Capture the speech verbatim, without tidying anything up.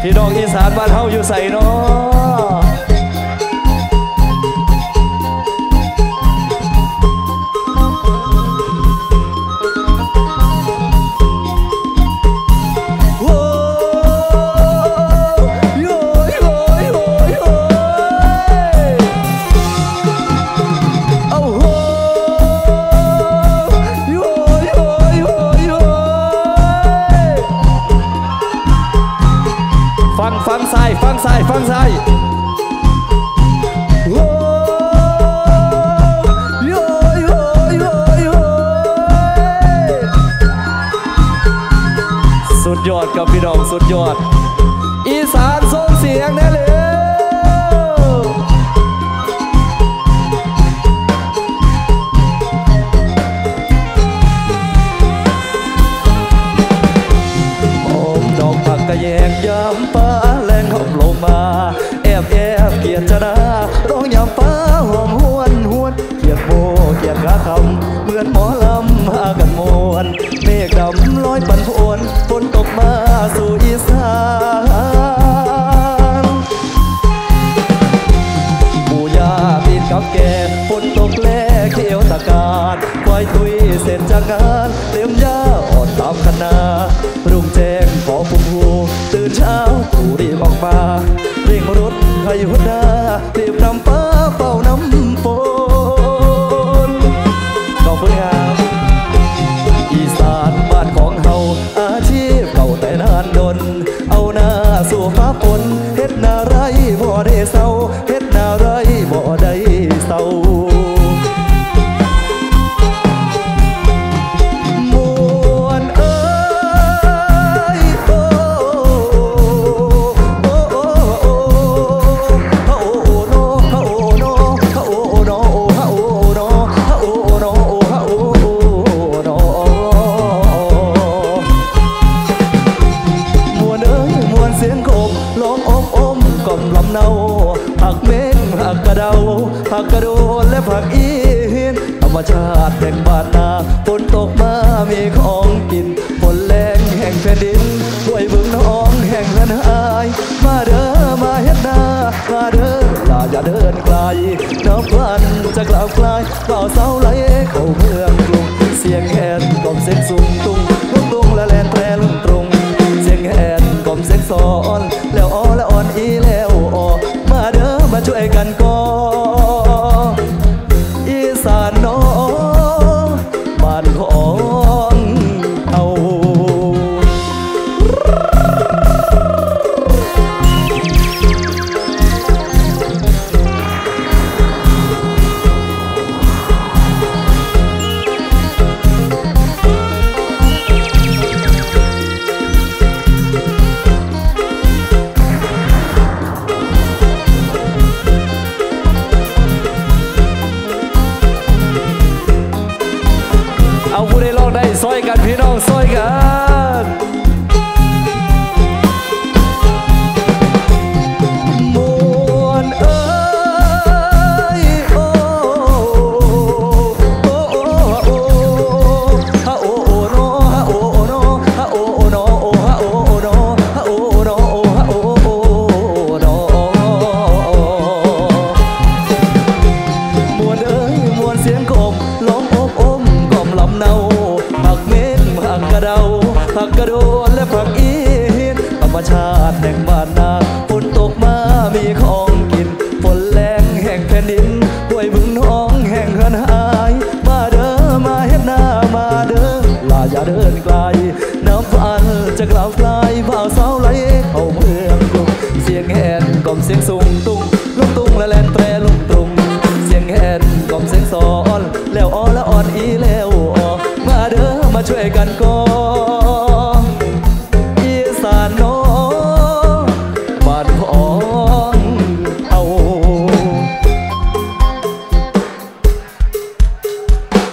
พี่น้องอีสานบ้านเฮาอยู่ใส่เนาะฟังฟังซ้ายฟังซ้ายฟังซ้ายโอ้ยโอ้ยโอ้ยโอ้ยโอ้ยสุดยอดกับพี่น้องสุดยอดอีสานส่งเสียงแน่เลยดอกผักกระแยงยามฟ้าแรงหอบลงมาแอบแอบเกียรตินาร้องยามฟ้าหอมหวนหวนเกียรติโมเกียรติกาคำเหมือนหมอลำหากันมวนเมฆดำลอยปั่นพวนฝนตกมาสู่อีสานปู่ย่าตีนกับแก่ฝนตกแลเขียวตะการควายทุยเสร็จจากงานเตรียมย่าอ่อนตามคณะรุ่งแจ้งขอพุ่มหูตื่นเช้าผู้รีบออกมาเร่งรถให้หัวหน้าเตรียมนำฟ้าเฝ้าน้ำฝนดอกเพื่อนอีสานบ้านของเฮาอาชีพเก่าแต่นานดนเอาหน้าสู่ฟ้าฝนเฮ็ดนาไรบ่ได้เศร้าเฮ็ดนาไรบ่ได้เศร้ามวนเอ้ยโอ้โอ้โอ้โอ้โอ้โนโอ้โนโอ้โนโอ้โนโอ้โนโอ้โนมวนเอ้ยมวนเสียงกบร้องอมอมก่อมลำเนาผักเม้งผักกระเดาผักกระโดนและผักอีหินธรรมชาติแห่งบ้านนาฝนตกมามีของกินฝนแรงแห่งแผ่นดินห้วยบึงน้องแห่งละนายมาเด้อมาเฮ็ดนามาเด้อลาอย่าเดินไกลน้ำวันจะกล่าวคลายเปล่าเศร้าไหลเข้าเมืองกรุงเสียงแคนกล่อมเสียงสูงตุ้งลุงลุงและแลนแปรลุงตรงเสียงแคนกล่อมเสียงซอนแล้วอ้อและอ่อนอีแล้วอ้อมาเด้อมาช่วยกันก่อนอีสานน้องบ้านของเอา ชาติแห่งบ้านนาฝนตกมามีของกินฝนแรงแห่งแผ่นดินห้วยบึงน้องแห่งเฮือนหายมาเด้อมาเฮ็ดนามาเด้อลาอย่าเดินไกลน้ำฟันจะกล่าวคลายบ่าวสาวไหลเข้าเมืองกรุงเสียงแหนกล่อมเสียงสูงตุ้งลุงตุ้งและแลนแตรลุงตรุงเสียงแหนกล่อมเสียงสอนแล้วอ้อและอ่อนอีแล้วอ้อมาเด้อมาช่วยกันก่อน